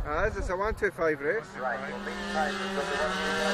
As it's a 125 race. Right, well, meantime, we've got the 125